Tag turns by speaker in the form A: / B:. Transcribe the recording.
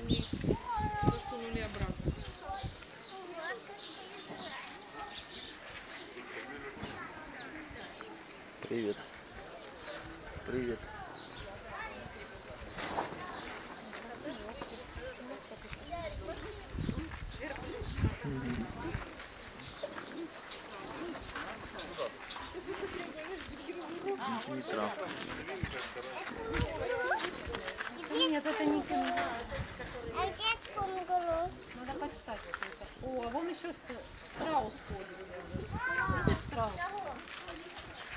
A: они засунули обратно.
B: Привет. Привет. Дмитра.
C: Нет, это не кино.
D: А где кунгуру?
C: Надо почитать какой-то. О, а вон еще страус ходит. Видишь, страус?